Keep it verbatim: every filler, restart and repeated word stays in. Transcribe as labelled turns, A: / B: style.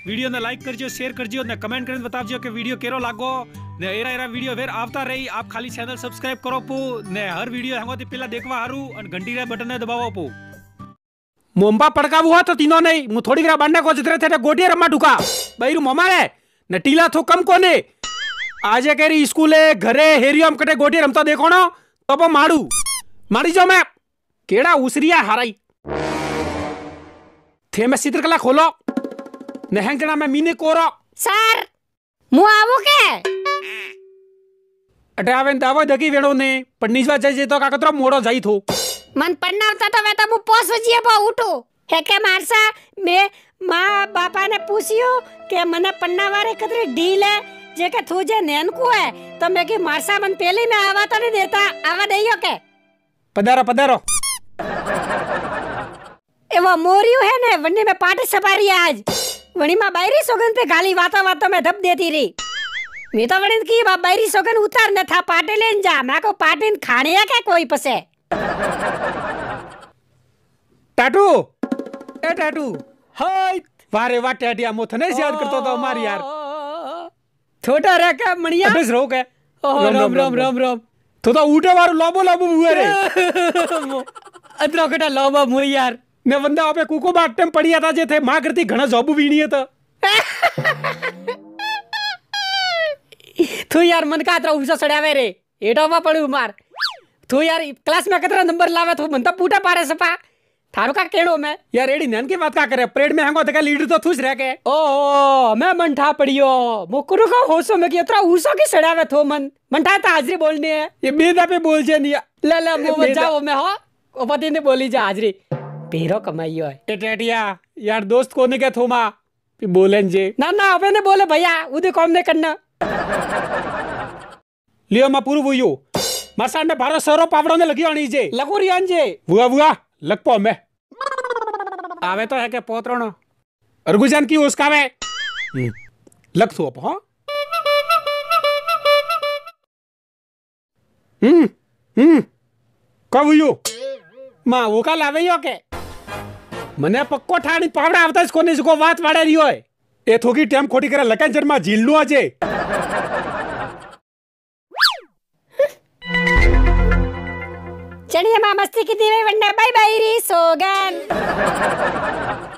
A: Video ने like करजो, share करजो ने कमेंट करके बतावजो कि वीडियो केरो लागो ने एरा एरा वीडियो वेर आवता रही। आप खाली चैनल सब्सक्राइब करो पो ने हर वीडियो हंगोती पेला देखवा हारू अन घंटी रे बटन ने दबावो पो। मोंबा पड़कावू हो तो तीनो नहीं मु थोड़ी ग्रा बांडा को जतरे थे गोटिया रमा ढुका बईरु मोमा रे ने टीला थो कम कोने आजे केरी स्कूले घरे हेरियम कटे गोटिया रमता देखो न तो माड़ू मारी जो मैं केड़ा उसरिया हाराई थे मैं चित्रकला खोलो नेहंकना में मीने कोरो
B: सर मु आवो के
A: अटावेन दावा दकी वेणो ने पन्नीसवा जाई तो काकतरो मोड़ो जाई थो
B: मन पन्ना होता तो वे तो मु पोस वजिए बो उठो है के मारसा मैं मां बापा ने पूछियो के मने पन्ना वारे कतरे डील है जे के थूजे नैन को है तो मैं की मारसा मन पहले में आवा तो नहीं देता आवा देयो के
A: पधारो पधारो
B: ए वो मोरियो है ने वन्नी में पार्टी सवारी आज वणी मां बायरी सोगन पे गाली वाता वाता में धप देती रही मैं तो वणी की बा बायरी सोगन उतार न था पार्टी लेन जा मैं को पार्टी खाने है के कोई पसे
A: टाटू ए टाटू हाय वारे वा टेटिया मोथने याद करतो तो मार यार
B: छोटा रे का मणिया
A: अबे रो के
B: राम राम राम राम
A: तो तो उठे वारो लोबो लोबो हुए रे
B: अतरो कटा लोबो मु यार
A: ने बंदा आपे कुको बाट टाइम पड़िया था जे थे मां करती घणा जॉब वीणी है तो
B: तू यार मन का अतरा उसा सड़ावे रे एटो मा पड़ू मार तू यार क्लास में कितना नंबर लावे तू मन तो पूटा पारे सपा थारो का केड़ो में
A: यार एडी नन की बात का करे परेड में हंगो तका लीडर तो थुस रह के
B: ओ मैं मंठा पड़ियो मुकुरु का होशो में की अतरा उसा की सड़ावे थो मन मंठा तो हाजरी बोलनी है
A: ये बेदा पे बोल जे नहीं
B: ले ले मु जाओ मैं हो ओ पति ने बोली जा हाजरी पेरो कमाइयो है
A: ए टेटिया यार दोस्त कोने के थोमा फिर बोलें जे
B: ना ना अबे ने बोले भैया उदे कॉम ने करना
A: लियो मा पूरू बुयो मरसा ने बारह सरो पावड़ो ने लगी आनी जे लगो रियान जे बुआ बुआ लगपो मैं आवे तो है के पोतरोनो अर्गुजान की उसका वे लग सो पो हम्म हम्म कब यो मां वो का लावे यो के मने पक्को ठाणी पावड़ा आवता कोने को बात वाड़े रियो है ए थोकी टाइम खोटी करे लकन जन्मा झील नु आजे
B: चढ़िए मां मस्ती की दी वन्ना बाय बाय री सोगन